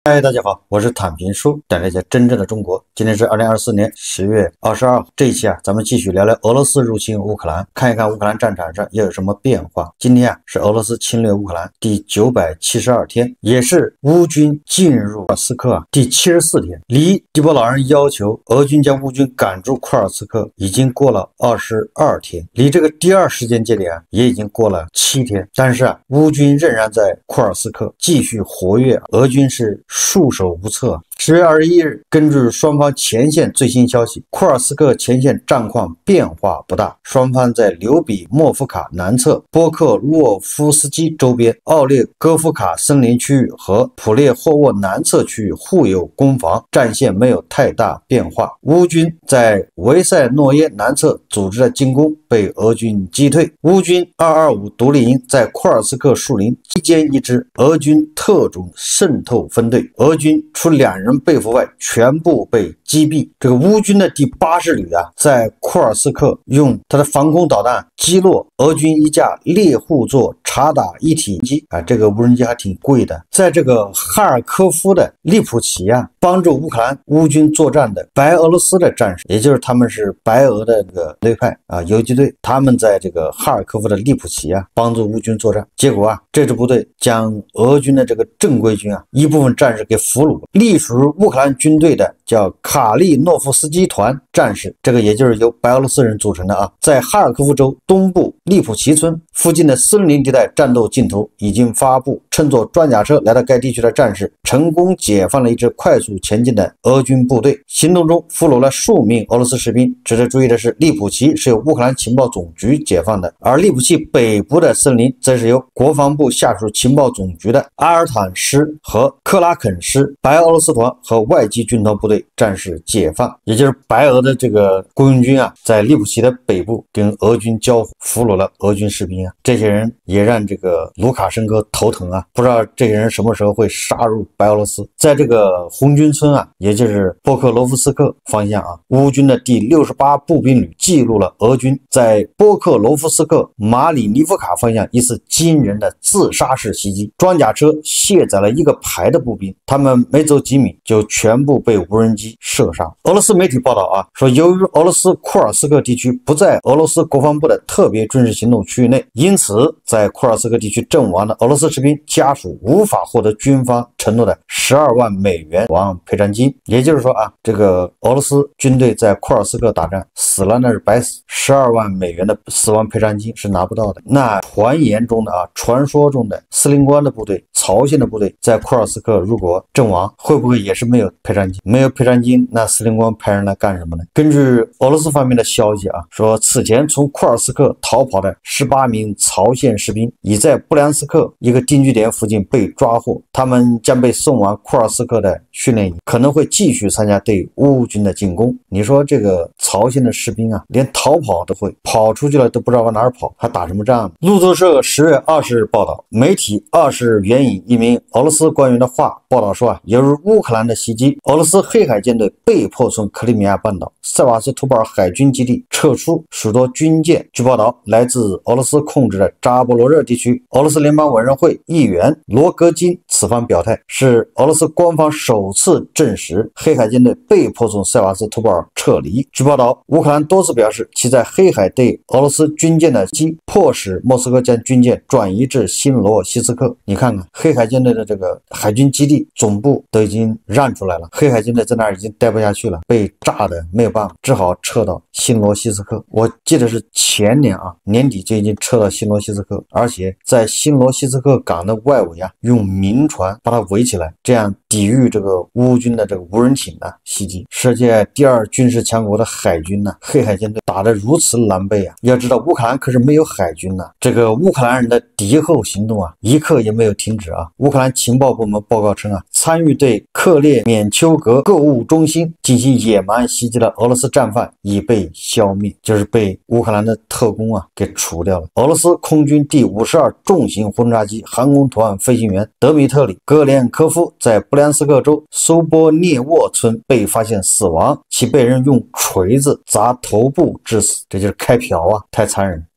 嗨，大家好，我是坦平叔，带大家真正的中国。今天是2024年10月22号，这一期咱们继续聊聊俄罗斯入侵乌克兰，看一看乌克兰战场上又有什么变化。今天是俄罗斯侵略乌克兰第972天，也是乌军进入库尔斯克第74天。离迪波老人要求俄军将乌军赶出库尔斯克已经过了22天，离这个第二时间节点也已经过了7天。但是乌军仍然在库尔斯克继续活跃，俄军是束手无策。10月21日，根据双方前线最新消息，库尔斯克前线战况变化不大，双方在刘比莫夫卡南侧、波克洛夫斯基周边、奥列戈夫卡森林区域和普列霍沃南侧区域互有攻防，战线没有太大变化。乌军在维塞诺耶南侧组织的进攻被俄军击退。乌军225独立营在库尔斯克树林击歼一支俄军特种渗透分队，俄军除2人被俘外，全部被击毙。这个乌军的第80旅在库尔斯克用它的防空导弹击落俄军一架猎户座察打一体机这个无人机还挺贵的。在这个哈尔科夫的利普奇帮助乌克兰乌军作战的白俄罗斯的战士，也就是他们是白俄的这个队派游击队，他们在这个哈尔科夫的利普奇帮助乌军作战。结果这支部队将俄军的这个正规军一部分战士给俘虏了。隶属乌克兰军队的叫卡利诺夫斯基团战士，这个也就是由白俄罗斯人组成的在哈尔科夫州东部利普奇村附近的森林地带战斗镜头已经发布，乘坐装甲车来到该地区的战士成功解放了一支快速前进的俄军部队，行动中俘虏了数名俄罗斯士兵。值得注意的是，利普奇是由乌克兰情报总局解放的，而利普奇北部的森林则是由国防部下属情报总局的阿尔坦师和克拉肯师白俄罗斯团和外籍军团部队战士解放。也就是白俄的这个雇佣军在利普奇的北部跟俄军交火，俘虏了俄军士兵这些人也让这个卢卡申科头疼不知道这些人什么时候会杀入白俄罗斯。在这个红军村也就是波克罗夫斯克方向乌军的第68步兵旅记录了俄军在波克罗夫斯克马里尼夫卡方向一次惊人的自杀式袭击，装甲车卸载了一个排的步兵，他们没走几米就全部被无人机射杀。俄罗斯媒体报道说，由于俄罗斯库尔斯克地区不在俄罗斯国防部的特别军事行动区域内，因此在库尔斯克地区阵亡的俄罗斯士兵家属无法获得军方承诺的12万美元死亡赔偿金。也就是说这个俄罗斯军队在库尔斯克打仗死了那是白死，12万美元的死亡赔偿金是拿不到的。那传言中的传说中的司令官的部队、曹县的部队在库尔斯克如果阵亡，会不会也是没有赔偿金？没有赔偿金，那司令官派人来干什么呢？根据俄罗斯方面的消息说此前从库尔斯克逃跑的18名曹县士兵已在布良斯克一个定居点附近被抓获，他们将被送往库尔斯克的训练营，可能会继续参加对乌军的进攻。你说这个曹县的士兵连逃跑都会，跑出去了都不知道往哪儿跑，还打什么仗呢？路透社10月20日报道，媒体20日援引一名俄罗斯官员的话报道说由于乌克兰的袭击，俄罗斯黑海舰队被迫从克里米亚半岛塞瓦斯托波尔海军基地撤出许多军舰。据报道，来自俄罗斯控制的扎波罗热地区俄罗斯联邦委员会议员罗格金此番表态，是俄罗斯官方首次证实黑海舰队被迫从塞瓦斯托波尔撤离。据报道，乌克兰多次表示其在黑海对俄罗斯军舰的击迫使莫斯科将军舰转移至新罗西斯克。你看看黑海舰队的这个海军基地总部都已经让出来了，黑海舰队在那儿已经待不下去了，被炸的没有办法，只好撤到新罗西斯克。我记得是前年年底就已经撤到新罗西斯克，而且在新罗西斯克港的外围用民船把它围起来，这样抵御这个乌军的这个无人艇的袭击。世界第2军事强国的海军黑海舰队打得如此狼狈要知道乌克兰可是没有海军这个乌克兰人的敌后行动一刻也没有停止乌克兰情报部门报告称参与对克列缅丘格购物中心进行野蛮袭击的俄罗斯战犯已被消灭，就是被乌克兰的特工给除掉了。俄罗斯空军第52重型轰炸机航空团飞行员德米特里·格连科夫在布良斯克州苏波涅沃村被发现死亡，其被人用锤子砸头部致死，这就是开瓢太残忍。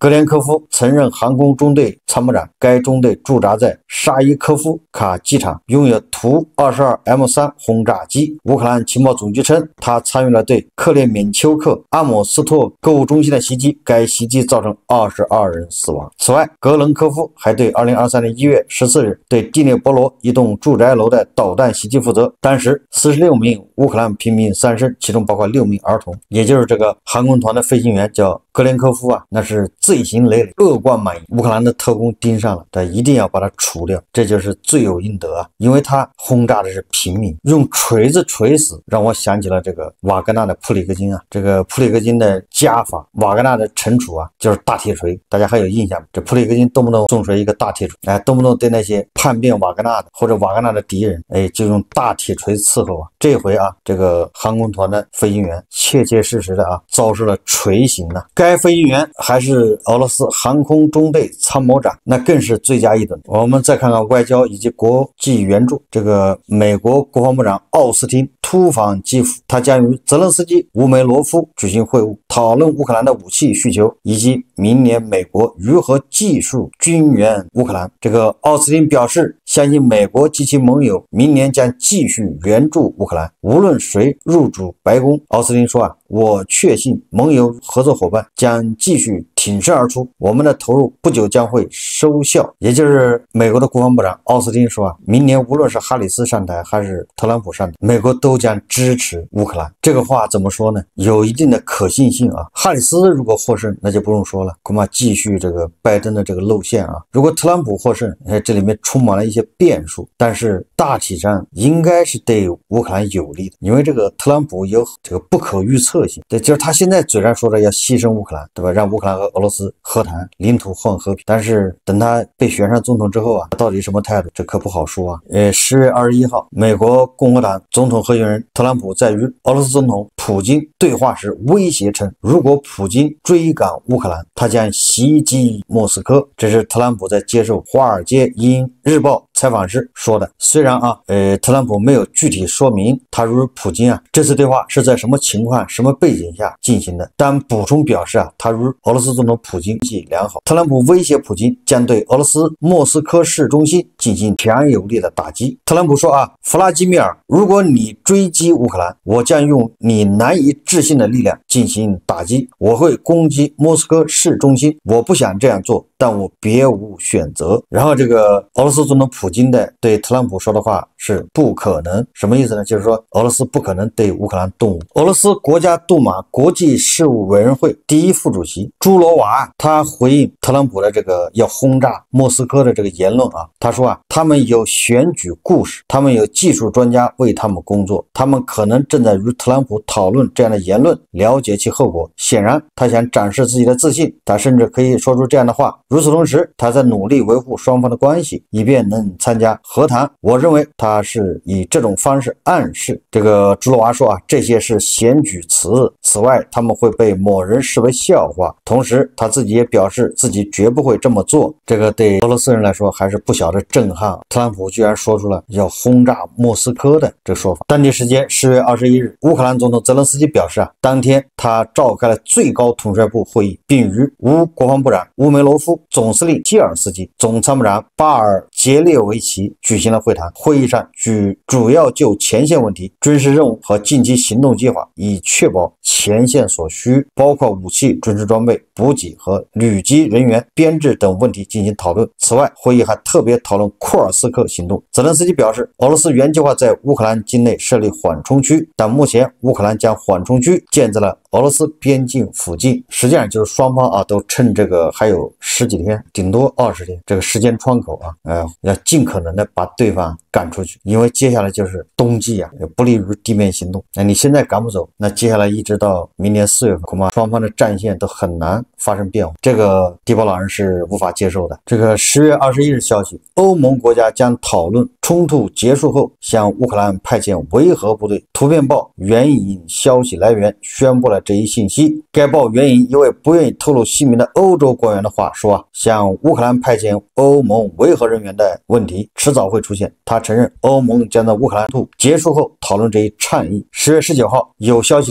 格连科夫曾任航空中队参谋长，该中队驻扎在沙伊科夫卡机场，拥有图 22M3 轰炸机。乌克兰情报总局称，他参与了对克列缅丘克阿姆斯托购物中心的袭击，该袭击造成22人死亡。此外，格伦科夫还对2023年1月14日对第聂伯罗一栋住宅楼的导弹袭击负责，当时46名乌克兰平民丧生，其中包括6名儿童。也就是这个航空团的飞行员叫格连科夫啊，那是罪行累累，恶贯满盈。乌克兰的特工盯上了，他一定要把他除掉，这就是罪有应得啊！因为他轰炸的是平民，用锤子锤死，让我想起了这个瓦格纳的普里戈金啊。这个普里戈金的家法，瓦格纳的惩处啊，就是大铁锤。大家还有印象吗？这普里戈金动不动送出一个大铁锤，动不动对那些叛变瓦格纳的或者瓦格纳的敌人，就用大铁锤伺候啊。这回啊，这个航空团的飞行员切切实实的啊，遭受了锤刑啊。该飞行员还是俄罗斯航空中队参谋长，那更是罪加一等。我们再看看外交以及国际援助，这个美国国防部长奥斯汀突访基辅，他将与泽连斯基、乌梅罗夫举行会晤，讨论乌克兰的武器需求以及明年美国如何继续军援乌克兰。这个奥斯汀表示，相信美国及其盟友明年将继续援助乌克兰，无论谁入主白宫。奥斯汀说啊，我确信盟友合作伙伴将继续挺身而出，我们的投入不久将会收效。也就是美国的国防部长奥斯汀说啊，明年无论是哈里斯上台还是特朗普上台，美国都将支持乌克兰。这个话怎么说呢？有一定的可信性啊。哈里斯如果获胜，那就不用说了，恐怕继续这个拜登的这个路线啊。如果特朗普获胜，这里面充满了一些变数，但是大体上应该是对乌克兰有利的，因为这个特朗普有这个不可预测性。对，就是他现在嘴上说着要牺牲乌克兰，对吧？让乌克兰和俄罗斯和谈，领土换和平。但是等他被选上总统之后啊，到底什么态度，这可不好说啊。10月21号，美国共和党总统候选人特朗普在与俄罗斯总统普京对话时威胁称，如果普京追赶乌克兰，他将袭击莫斯科。这是特朗普在接受华尔街英日报采访时说的。虽然啊，特朗普没有具体说明他与普京啊这次对话是在什么情况、什么背景下进行的，但补充表示啊，他与俄罗斯总统普京关系良好。特朗普威胁普京将对俄罗斯莫斯科市中心进行强有力的打击。特朗普说啊，弗拉基米尔，如果你追击乌克兰，我将用你难以置信的力量进行打击，我会攻击莫斯科市中心，我不想这样做，但我别无选择。然后这个俄罗斯总统普京的对特朗普说的话是不可能，什么意思呢？就是说俄罗斯不可能对乌克兰动武。俄罗斯国家杜马国际事务委员会第一副主席朱罗娃，他回应特朗普的这个要轰炸莫斯科的这个言论啊，他说啊，他们有选举故事，他们有技术专家为他们工作，他们可能正在与特朗普讨论这样的言论，了解其后果。显然他想展示自己的自信，他甚至可以说出这样的话。与此同时，他在努力维护双方的关系，以便能参加和谈。我认为他是以这种方式暗示。这个朱罗娃说啊，这些是选举词，此外他们会被某人视为笑话。同时他自己也表示自己绝不会这么做。这个对俄罗斯人来说还是不小的震撼。特朗普居然说出了要轰炸莫斯科的这个说法。当地时间10月21日，乌克兰总统泽连斯基表示啊，当天他召开了最高统帅部会议，并与乌国防部长乌梅罗夫、总司令基尔斯基、总参谋长巴尔杰列维奇举行了会谈。会议上主要就前线问题、军事任务和近期行动计划，以确保前线所需，包括武器、军事装备、补给和旅机人员编制等问题进行讨论。此外，会议还特别讨论库尔斯克行动。泽连斯基表示，俄罗斯原计划在乌克兰境内设立缓冲区，但目前乌克兰将缓冲区建在了俄罗斯边境附近。实际上就是双方啊都趁这个还有10几天，顶多20天这个时间窗口啊，要尽可能的把对方赶出去，因为接下来就是冬季啊，也不利于地面行动。那你现在赶不走，那接下来一直到明年4月份，恐怕双方的战线都很难发生变化，这个地保老人是无法接受的。这个10月21日消息，欧盟国家将讨论冲突结束后向乌克兰派遣维和部队。图片报援引消息来源宣布了这一信息。该报援引一位不愿意透露姓名的欧洲官员的话说啊，向乌克兰派遣欧盟维和人员的问题迟早会出现。他承认欧盟将在乌克兰冲突结束后讨论这一倡议。10月19号，有消息称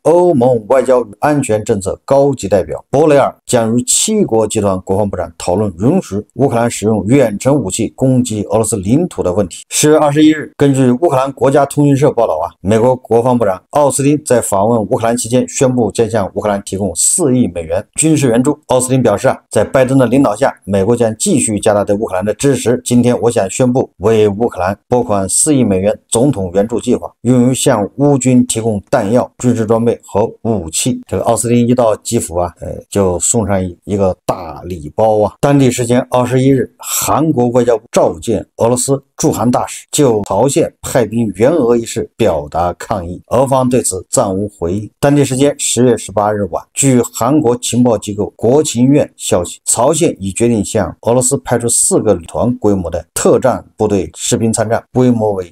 欧盟外交与安全政策高级代表博雷尔将与7国集团国防部长讨论允许乌克兰使用远程武器攻击俄罗斯领土的问题。10月21日，根据乌克兰国家通讯社报道美国国防部长奥斯汀在访问乌克兰期间宣布将向乌克兰提供4亿美元军事援助。奥斯汀表示在拜登的领导下，美国将继续加大对乌克兰的支持。今天我想宣布为乌克兰拨款4亿美元总统援助计划，用于向乌军提供弹药、军事装备和武器。这个奥斯汀一到基辅就送上一个大礼包当地时间21日，韩国外交部召见俄罗斯驻韩大使，就朝鲜派兵援俄一事表达抗议，俄方对此暂无回应。当地时间10月18日晚，据韩国情报机构国情院消息，朝鲜已决定向俄罗斯派出4个旅团规模的特战部队士兵参战，规模为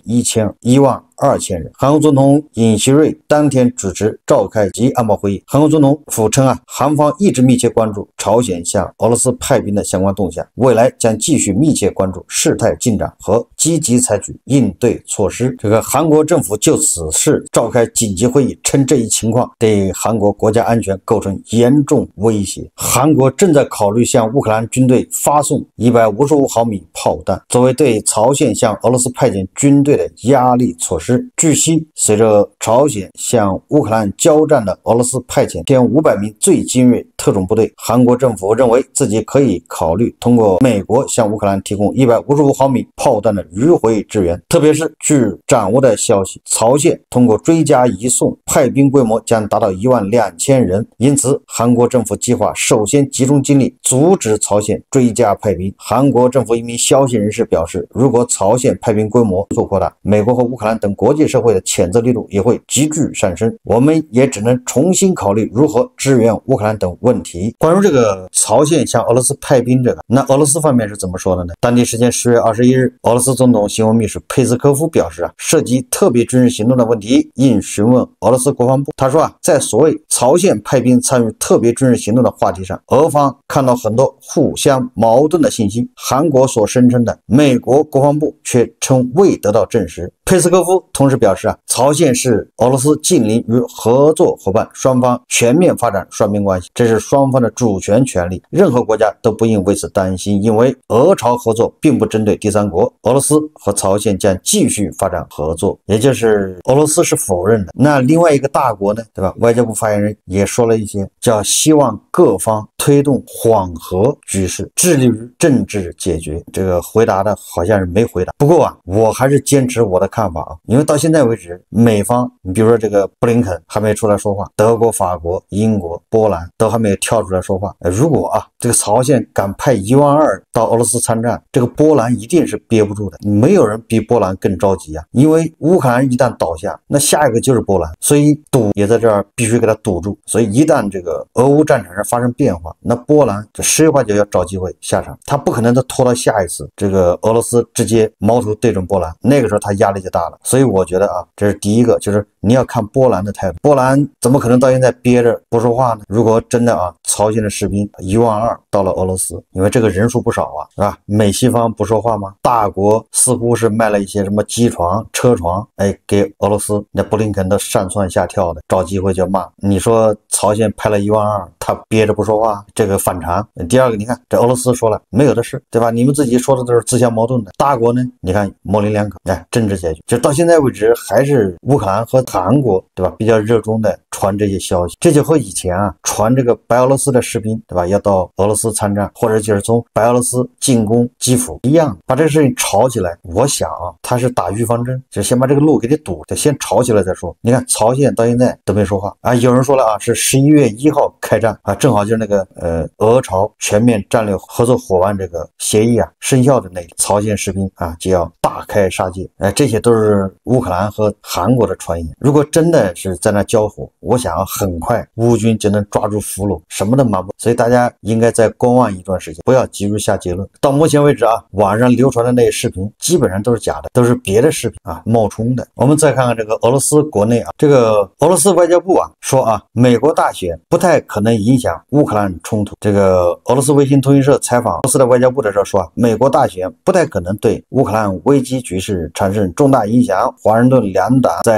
12000人。韩国总统尹锡悦当天主持召开及安保会议。韩国总统府称韩方一直密切关注朝鲜向俄罗斯派兵的相关动向，未来将继续密切关注事态进展和积极采取应对措施。这个韩国政府就此事召开紧急会议，称这一情况对韩国国家安全构成严重威胁。韩国正在考虑向乌克兰军队发送155毫米炮弹，作为对朝鲜向俄罗斯派遣军队的压力措施。据悉，随着朝鲜向乌克兰交战的俄罗斯派遣1500名最精锐特种部队，韩国政府认为自己可以考虑通过美国向乌克兰提供155毫米炮弹的迂回支援。特别是据掌握的消息，朝鲜通过追加移送派兵规模将达到12000人，因此韩国政府计划首先集中精力阻止朝鲜追加派兵。韩国政府一名消息人士表示，如果朝鲜派兵规模做扩大，美国和乌克兰等国际社会的谴责力度也会急剧上升，我们也只能重新考虑如何支援乌克兰等问题。关于这个朝鲜向俄罗斯派兵那俄罗斯方面是怎么说的呢？当地时间10月21日，俄罗斯总统新闻秘书佩斯科夫表示涉及特别军事行动的问题应询问俄罗斯国防部。他说在所谓朝鲜派兵参与特别军事行动的话题上，俄方看到很多互相矛盾的信息，韩国所声称的美国国防部却称未得到证实。佩斯科夫同时表示朝鲜是俄罗斯近邻与合作伙伴，双方全面发展双边关系，这是双方的主权权利，任何国家都不应为此担心，因为俄朝合作并不针对第三国，俄罗斯和朝鲜将继续发展合作，也就是俄罗斯是否认的。那另外一个大国呢，对吧？外交部发言人也说了一些，叫希望各方推动缓和局势，致力于政治解决。这个回答的好像是没回答。不过我还是坚持我的看法因为到现在为止，美方你比如说这个布林肯还没出来说话，德国、法国、英国、波兰都还没有跳出来说话。如果这个朝鲜敢派12000到俄罗斯参战，这个波兰一定是憋不住的，没有人比波兰更着急因为乌克兰一旦倒下，那下一个就是波兰，所以赌也在这儿必须给他堵住。所以一旦这个俄乌战场上发生变化，那波兰这实话就要找机会下场，他不可能再拖到下一次这个俄罗斯直接矛头对准波兰，那个时候他压力就大了。所以我觉得这是第一个，就是你要看波兰的态度。波兰怎么可能到现在憋着不说话呢？如果真的朝鲜的士兵12000到了俄罗斯，因为这个人数不少是吧？美西方不说话吗？大国似乎是卖了一些什么机床、车床给俄罗斯，那布林肯都上蹿下跳的，找机会就骂。你说朝鲜派了12000，他憋着不说话，这个反常。第二个，你看这俄罗斯说了没有的事，对吧？你们自己说的都是自相矛盾的。大国呢，你看模棱两可，政治解决。就到现在为止，还是乌克兰和韩国，对吧？比较热衷的传这些消息，这就和以前传这个白俄罗斯的士兵，对吧？要到俄罗斯参战，或者就是从白俄罗斯进攻基辅一样，把这个事情吵起来。我想他是打预防针，就先把这个路给你堵，得先吵起来再说。你看朝鲜到现在都没说话有人说了是11月1号开战正好就是那个俄朝全面战略合作伙伴这个协议生效的那里，朝鲜士兵就要大开杀戒。这些都是乌克兰和韩国的传言。如果真的是在那交火，我想很快乌军就能抓住俘虏，什么都瞒不。所以大家应该再观望一段时间，不要急于下结论。到目前为止网上流传的那些视频基本上都是假的，都是别的视频冒充的。我们再看看这个俄罗斯国内这个俄罗斯外交部说美国大选不太可能影响乌克兰冲突。这个俄罗斯卫星通讯社采访俄罗斯的外交部的时候说美国大选不太可能对乌克兰危机局势产生重大影响。华盛顿两党在支持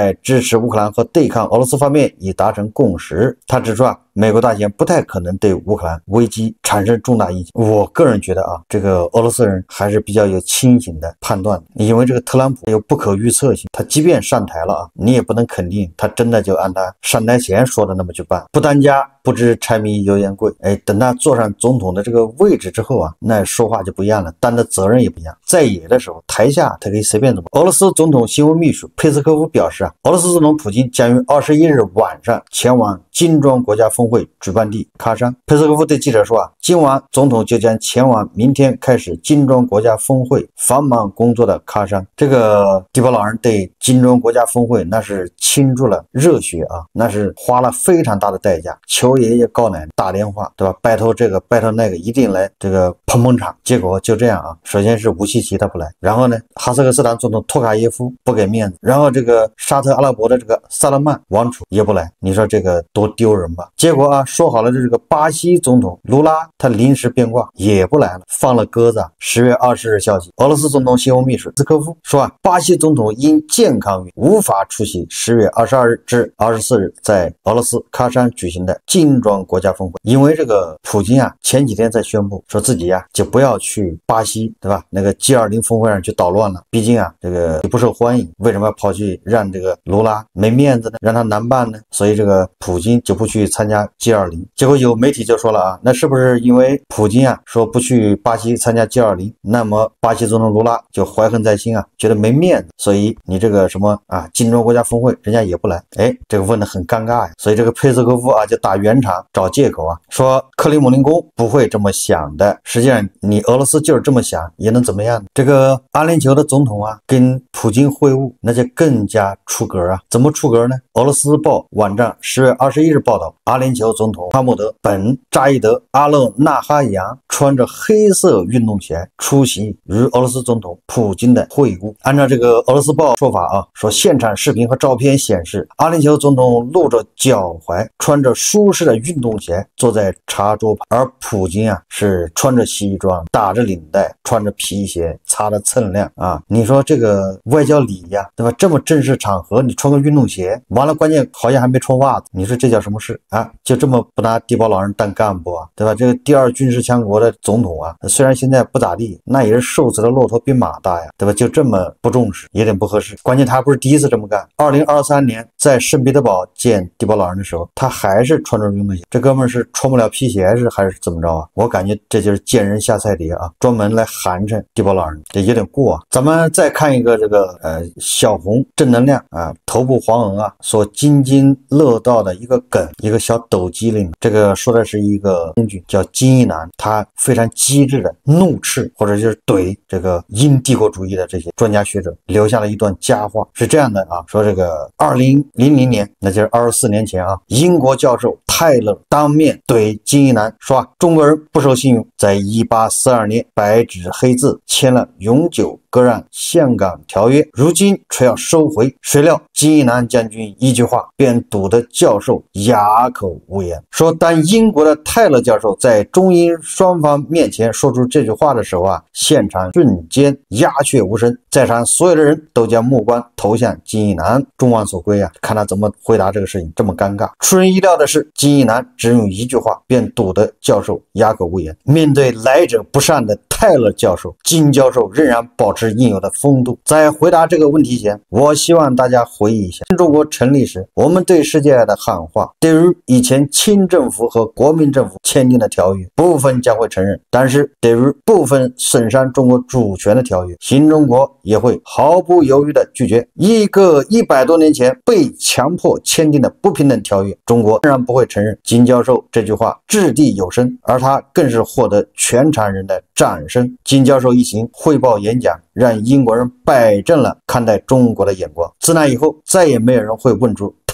持乌克兰和对抗俄罗斯方面已达成共识。他指出美国大选不太可能对乌克兰危机产生重大影响。我个人觉得这个俄罗斯人还是比较有清醒的判断，因为这个特朗普有不可预测性，他即便上台了你也不能肯定他真的就按他上台前说的那么去办。不当家不知柴米油盐贵，等他坐上总统的这个位置之后那说话就不一样了，担的责任也不一样。在野的时候，台下他可以随便怎么。俄罗斯总统新闻秘书佩斯科夫表示俄罗斯总统普京将于21日晚上前往金砖国家峰会举办地喀山。佩斯科夫对记者说今晚总统就将前往明天开始金砖国家峰会繁忙工作的喀山。这个迪波老人对金砖国家峰会那是倾注了热血那是花了非常大的代价，求爷爷告奶奶打电话，对吧？拜托这个拜托那个一定来这个捧场。结果就这样首先是武契奇他不来，然后呢哈萨克斯坦总统托卡耶夫不给面子，然后这个沙特阿拉伯的这个萨勒曼王储也不来，你说这个多丢人吧。结果说好了的这个巴西总统卢拉他临时变卦也不来了，放了鸽子。10月20日消息，俄罗斯总统新闻秘书斯科夫说巴西总统因健康原因无法出席10月22日至24日在俄罗斯喀山举行的金砖国家峰会。因为这个普京前几天在宣布说自己就不要去巴西，对吧？那个 G20 峰会上去捣乱了，毕竟这个不受欢迎，为什么要跑去让这个卢拉没面子呢？让他难办呢？所以这个普京就不去参加 G20。结果有媒体就说了那是不是因为普京说不去巴西参加 G20， 那么巴西总统卢拉就怀恨在心觉得没面子，所以你这个什么金砖国家峰会人家也不来。这个问得很尴尬所以这个佩斯科夫就打圆场找借口说克里姆林宫不会这么想的，实际上你俄罗斯就是这么想也能怎么样呢？这个阿联酋的总统跟普京会晤那就更加出格怎么出格呢？俄罗斯报网站10月21日报道，阿联酋总统哈穆德本扎伊德阿勒纳哈扬穿着黑色运动鞋出席与俄罗斯总统普京的会晤。按照这个俄罗斯报说法说现场视频和照片显示，阿联酋总统露着脚踝，穿着舒适的运动鞋坐在茶桌旁，而普京是穿着西装，打着领带，穿着皮鞋，擦着锃亮你说这个外交礼仪对吧？这么正式场合你穿个运动鞋，完了关键好像还没穿袜子，你说这叫什么事就这么不拿地包老人当干部对吧？这个第二军事强国的总统虽然现在不咋地，那也是瘦死的骆驼比马大对吧？就这么不重视，有点不合适。关键他还不是第一次这么干，2023年在圣彼得堡见地包老人的时候，他还是穿着运动鞋。这哥们是穿不了皮鞋还是怎么着我感觉这就是见人下菜碟专门来寒碜地包老人，这有点过咱们再看一个这个小红正能量头部黄额所津津乐道的一个梗，一个小抖机灵。这个说的是一个工具叫金一南，他非常机智的怒斥或者就是怼这个英帝国主义的这些专家学者，留下了一段佳话，是这样的说这个2000年，那就是24年前英国教授泰勒当面怼金一南说中国人不守信用，在1842年白纸黑字签了永久割让香港条约，如今却要收回。谁料金一南将军一句话便堵得教授哑口无言，说当英国的泰勒教授在中英双方面前说出这句话的时候现场瞬间鸦雀无声，在场所有的人都将目光投向金一南。众望所归看他怎么回答这个事情，这么尴尬。出人意料的是，金一南只用一句话便堵得教授哑口无言。面对来者不善的泰勒教授，金教授仍然保持应有的风度。在回答这个问题前，我希望大家回忆一下中国成立时我们对世界的喊话，对于以前清政府和国民政府签订的条约，部分将会承认，但是对于部分损伤中国主权的条约，新中国也会毫不犹豫地拒绝。一个100多年前被强迫签订的不平等条约，中国仍然不会承认。金教授这句话掷地有声，而他更是获得全场人的掌声。金教授一行汇报演讲，让英国人摆正了看待中国的眼光。自那以后，再也没有人会问出泰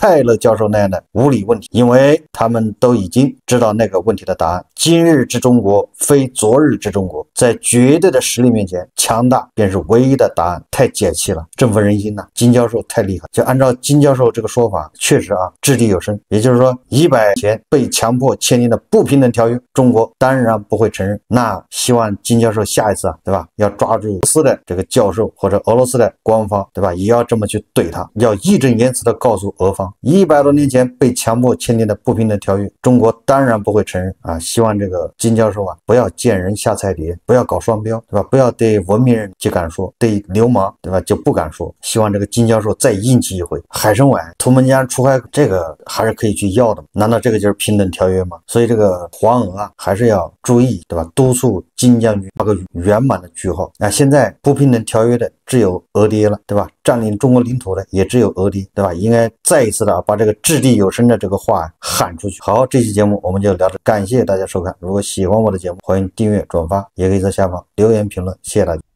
泰勒教授那样的无理问题，因为他们都已经知道那个问题的答案。今日之中国非昨日之中国，在绝对的实力面前，强大便是唯一的答案。太解气了，振奋人心呐！金教授太厉害，就按照金教授这个说法，确实掷地有声。也就是说，100前被强迫签订的不平等条约，中国当然不会承认。那希望金教授下一次对吧，要抓住俄罗斯的这个教授或者俄罗斯的官方对吧，也要这么去对他，要义正言辞的告诉俄方，100多年前被强迫签订的不平等条约，中国当然不会承认希望这个金教授不要见人下菜碟，不要搞双标对吧，不要对文明人就敢说，对流氓对吧就不敢说。希望这个金教授再硬气一回，海参崴、图们江出海这个还是可以去要的，难道这个就是平等条约吗？所以这个黄俄还是要注意对吧，督促金将军画个圆满的句号。现在不平等条约的只有俄爹了对吧，占领中国领土的也只有俄爹对吧，应该再一次的把这个掷地有声的这个话喊出去。好，这期节目我们就聊到这，感谢大家收看。如果喜欢我的节目，欢迎订阅转发，也可以在下方留言评论，谢谢大家。